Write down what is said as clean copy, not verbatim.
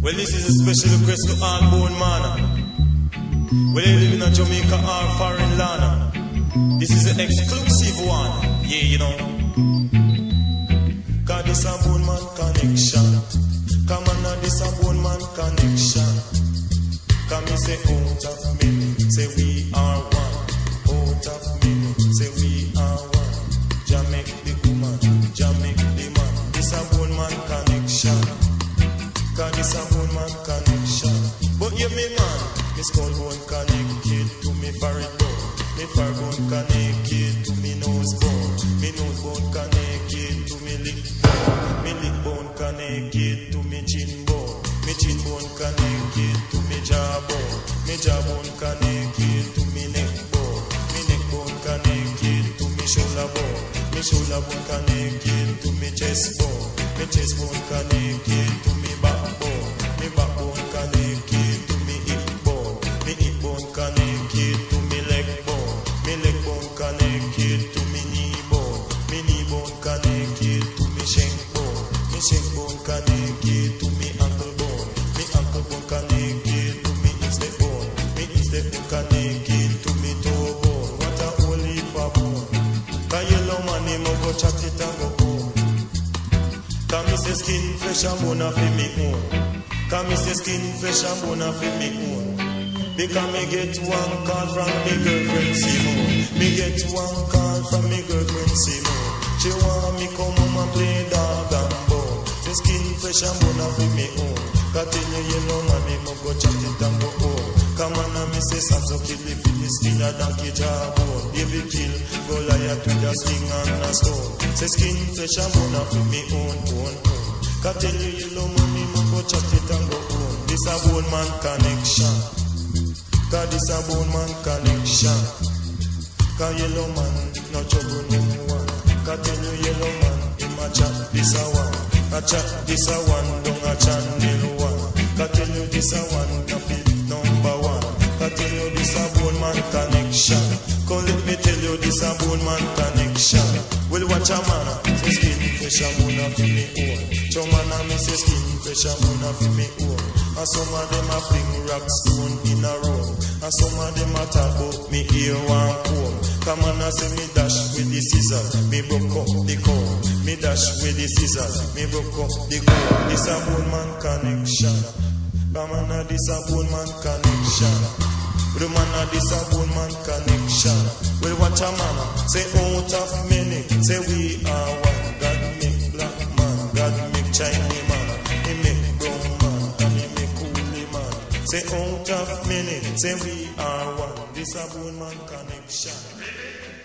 Well, this is a special request to all bone man. Whether you live in a Jamaica or foreign land, this is an exclusive one. Yeah, you know. Cause this a bone man connection. Come on, this a bone man connection. Come and say out of me, say we are one. Out of me, say we are one. Jah make the woman, Jah make the man. This a bone man connection. Cause this a bone man connection. But you me man, me skull bone connected to me forehead bone. Me forehead bone connected to me nose bone. Me nose bone connected to me lip bone. Me lip bone connected to me chin bone. Me chin bone connected to me jaw bone. Me jaw bone connected to me neck bone. Me neck bone connected to me shoulder bone. Me shoulder bone connected to me chest bone. Me chest bone connected to me backbone. Me backbone connected to me hip bone. Me hip bone connected to me leg bone. Me leg bone connected to me knee bone. Me knee bone connected to me shank bone. Me shank bone connected to me ankle bone. Me ankle bone connected to me instep bone. Me instep bone connected to me toe bone. What a whole heap of bone. Cause yellow man him go chat it and go home. Cause me say skin fresh and bone a fi me own. Cause me say skin fresh and bone a fi me own. Because me get one call from me girlfriend Simone. Me get one call from me girlfriend Simone. She want me come home and play dog and bone. Say skin fresh and bone a fi me own. Cause tell you yellow man me go chat it and go home. Come on and me say Samson kill the Philistine a donkey jawbone. David kill Goliath with a sling and a stone. Say skin fresh and bone a fi me own. Cause tell you yellow man me go chat it and go home. This a bone man connection. Cause this a bone man connection. Cause yellow man no trouble no one. Cause tell you yellow man him a chat this a one. A chat this a one don't a channel one. Cause tell you this a one a fit number one. Cause tell you this a bone man connection. Come let me tell you this a bone man connection. Well watch a man say skin fresh and bone a fi me own. Chow man a me say skin fresh and bone a fi me own. And some of them a fling rock stone in a row. And some of them a talk about me ear one comb. Come on and say me dash with the scissors. Me broke up the comb. Me dash with the scissors. Me broke up the comb. This a bone man connection. Come on and this a bone man connection. The man a this a bone man connection. Well watch a man say out of many. Say we are one. God make black man. God make Chinese man. He make brown man. And he make coolie man. Say out of many. Say we are one. This a bone man connection.